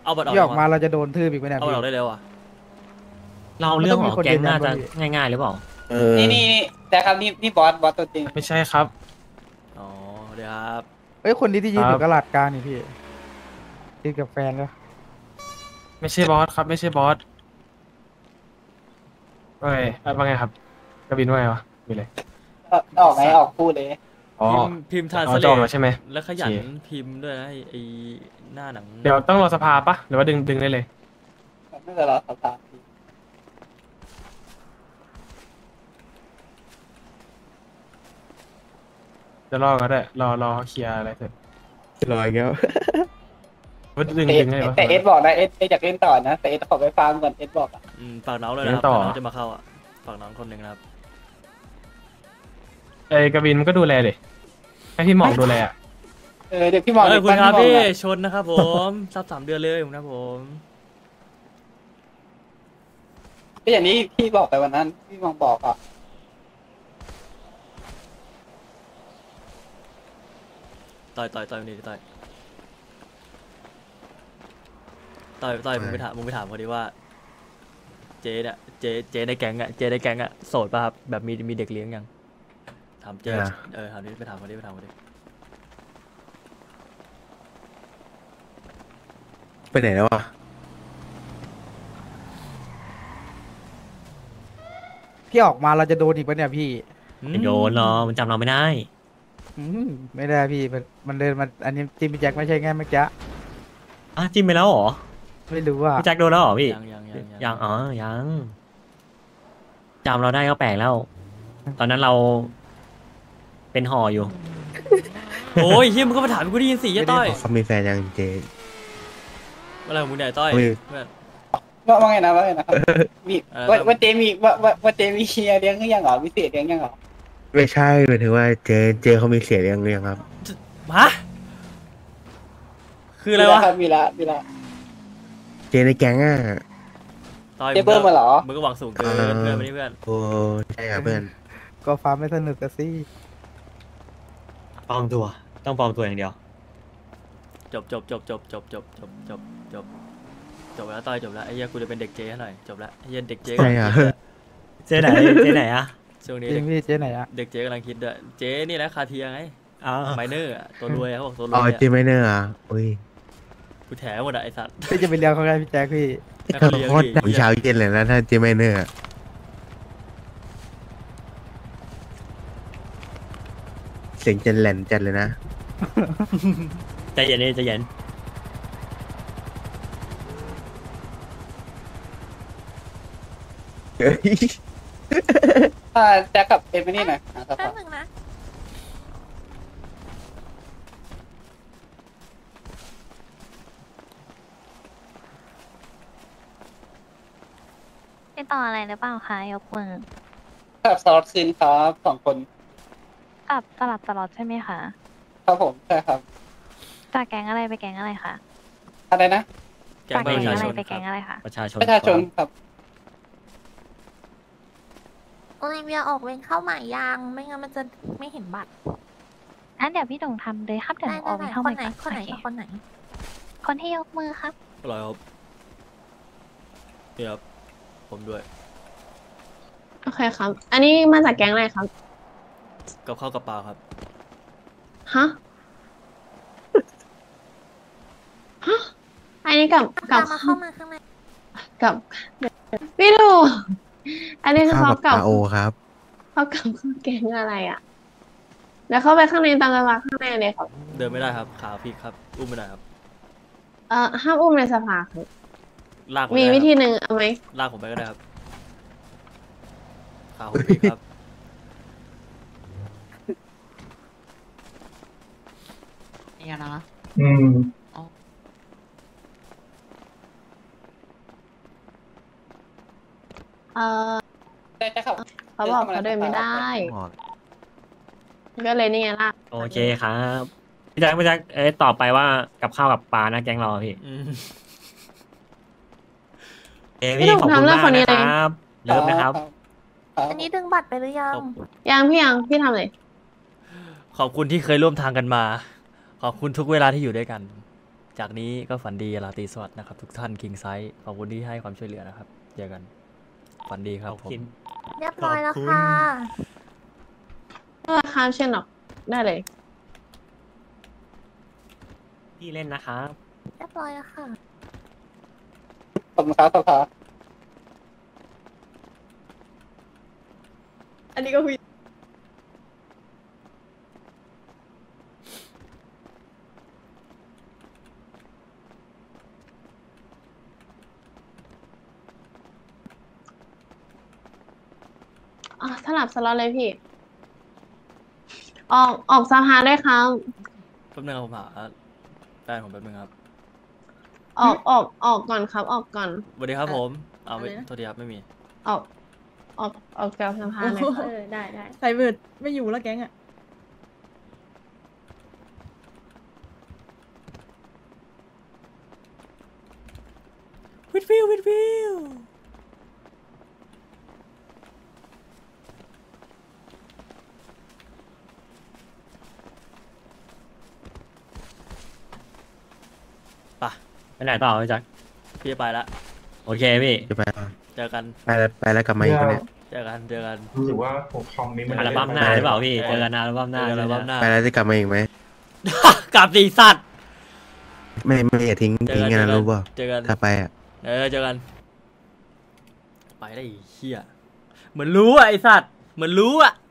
เอาบัตรออกที่อยัอกงมาวะเราจะโดนทืบอีกไหมเนี่ยเอาบัตรอพี่อกได้เร็วอ่ะเราเรื่องของแก๊งน่าจะง่ายๆหรือเปล่านี่แต่ครับนี่บอสตัวจริงไม่ใช่ครับอ๋อเดี๋ยวครับเอ้ยคนนี้ที่ยืนอครัยู่บกระลาดกลางนี่พี่ยืนกับแฟนก็ไม่ใช่บอสครับ ไม่ใช่บอสว่าไงว่าไงครับกบินว่าไงวะมีเลยออกไหมออกพูดเลยอ๋อพิมพ์ทานอ๋สอเลจองแล้วใช่ไหมแล้วขยันโอเคพิมพ์ด้วยนะไอหน้าหนังเดี๋ยวต้องรอสภาปะหรือว่าดึงได้เลยไม่จะรอสภาพจะรอก็ได้รอเขาเคลียร์อะไรเสร็จรอยแล้วว่าดึงได้ปะแต่เอสบอกนะเอสอยากเล่นต่อนะแต่เอสขอไปฟาร์มก่อนเอสบอกอ่ะฝากน้องเลยนะครับเลี้ยงต่อฝากน้องจะมาเข้าอ่ะฝากน้องคนหนึ่งนะครับไอ้กบินมันก็ดูแลดิให้พี่หมองดูแลอะเดี๋ยวพี่มองเออคุณครับพี่พี่ชนนะครับผมซับ3 เดือนเลยผมนะผมก็อย่างนี้พี่บอกไปวันนั้นพี่มองบอกอ่ะต่อยวันนี้ต่อยมึงไปถามเขาดิว่า เจ๊เนี่ยเจ๊ในแก๊งอ่ะโสดป่ะครับแบบมีเด็กเลี้ยงยังถามเจ๊ถามนี้ไปถามเขาดิไปไหนแล้ววะที่ออกมาเราจะโดนอีกไหมเนี่ยพี่ไม่โดนหรอมันจำเราไม่ได้ไม่ได้พี่มันเดินมาอันนี้จิมมี่แจ็คไม่ใช่ไงเมื่อกี้อ่ะจิ้มไปแล้วเหรอไม่รู้ว่าพี่แจ็คโดนแล้วเหรอพี่ยังยังอ๋อยังจำเราได้ก็แปลกแล้ว ตอนนั้นเราเป็นห่ออยู่โอ้ยเฮียมึงก็มาถามกูได้ยินสิเหี้ยต้อยเขามีแฟนยังเจอะไรของมึงเนี่ยต้อยเฮ้ยเพื่อนว่าไงนะครับมีว่าเจมีว่าเจมีเชียร์เลี้ยงยังเหรอมีเศษเลี้ยงยังเหรอไม่ใช่หมายถึงว่าเจเขามีเสียยังครับฮะคืออะไรวะมีละเจในแก๊งอ่ะต้อยเจเบิ้มมาเหรอมึงก็หวังสูงเกินเพื่อนมานี่เพื่อนโอ้ใช่ครับเพื่อนก็ฟาร์มไม่สนุกกันสิปลอมตัว ต้องปลอมตัวอย่างเดียวจบแล้วต้อยจบแล้วไอ้เหี้ยกูจะเป็นเด็กเจ๊หน่อยจบแล้วไอ้เหี้ยเด็กเจ๊ใช่อ่ะเจ๊ไหนเจ๊ไหนอะช่วงนี้จริงพี่เจ๊ไหนอะเด็กเจ๊กำลังคิดด้วยเจ๊นี่แหละคาเทียไงอ๋อไมเนอร์อะตัวรวยอะเขาบอกตัวรอ๋อวยเจไม่เนอร์อ่ะอุ้ยกูแถหมดอะไอ้สัตว์พี่จะไปเลี้ยงเขาไงพี่แจ็คพี่แล้วเขาเลี้ยงโคตรดีถึงเช้าเย็นเลยนะถ้าเจไม่เนอร์อะเสียงจะแหลนจัดเลยนะใจเย็นใจเย็นเฮ้ยแจ็คกับเอมินี่หน่อยหาสแป๊ภาบพนึงนะติดต่ออะไรหรือเปล่าคะยกมือกับสล็อตคืนครับ2 คนกับตลอดใช่ไหมคะครับผมใช่ครับจากแก๊งอะไรไปแก๊งอะไรคะอะไรนะแก๊งจากปแก๊งระชาอะชไรนไปคแก๊งรับอะไรคะประชาชนประชาชนครับโอลิเวียออกเวรเข้าใหม่ยังไม่งั้นมันจะไม่เห็นบัตรงั้นเดี๋ยวพี่ดงทำเลยครับเดี๋ยวหนูออกเวรเข้าใหม่ก่อนคนไหนคนที่ยกมือครับอร่อยครับนี่ครับผมด้วยโอเคครับ อันนี้มาจากแก๊งอะไรครับกับข้าวกับปลาครับฮะ ฮะ อันนี้กับมาเข้ามาข้างในกับพี่ดู อันนี้คือข้าวเขากับกับปลาโอครับเขากับแก๊งอะไรอ่ะ แล้วเข้าไปข้างในตามสภาข้างในเลยครับเดินไม่ได้ครับขาพลิกครับอุ้มไม่ได้ครับห้ามอุ้มในสภาครับลากผมมีได้วิธีครับหนึ่งเอาไหมลากผมไปก็ได้ครับขาผมพลิกครับเนี่ยนะเออใช่ครับเขาบอกเขาเดินไม่ได้ ก็เลยนี่ไงล่ะโอเคครับพี่แจ็คตอบไปว่ากับข้าวกับปลานะแกงเราอะพี่อืมเอ้พี่ขอบคุณมากนะครับเลิฟนะครับอันนี้ดึงบัตรไปหรือยังขอบคุณยังพี่ทำเลยขอบคุณที่เคยร่วมทางกันมา ขอบคุณทุกเวลาที่อยู่ด้วยกันจากนี้ก็ฝันดีราตรีสวัสดิ์นะครับ ทุกท่านคิงไซส์ขอบคุณที่ให้ความช่วยเหลือนะครับเจอกันฝันดีครับผมเรียบร้อยแล้วค่ะข้ามเช่นหรอกได้เลยพี่เล่นนะครับเรียบร้อยแล้วค่ะขอบคุณครับสภาอันนี้ก็คุยสลับสล็อตเลยพี่ ออกสภาด้วยครับแป๊บนึงครับผมหาแฟนผมแป๊บนึงครับออกก่อนครับ ออกก่อนสวัสดีครับผมเอาไม่อะไรนะโทษทีครับไม่มีออกจากสภาเลยครับได้ใส่เบิร์ดไม่อยู่แล้วแก๊งอ่ะวิดฟิววิดฟิวป่ะไปไหนต่อพี่แจ็คพี่จะไปละโอเคพี่จะไปเจอกันไปแล้วกลับมาอีกปะเนี่ยเจอกันเจอกันรู้สึกว่าผมคอมนี้มันอัลบั้มหน้าหรือเปล่าพี่เจอกันอัลบั้มหน้าเจอกันอัลบั้มหน้าไปแล้วจะกลับมาอีกไหมกลับสีสัตว์ไม่อย่าทิ้งกันนะรู้เปล่าเจอกันถ้าไปอ่ะเจอกัน ไปได้อีเหี้ยเหมือนรู้อะไอสัตว์เหมือนรู้อะ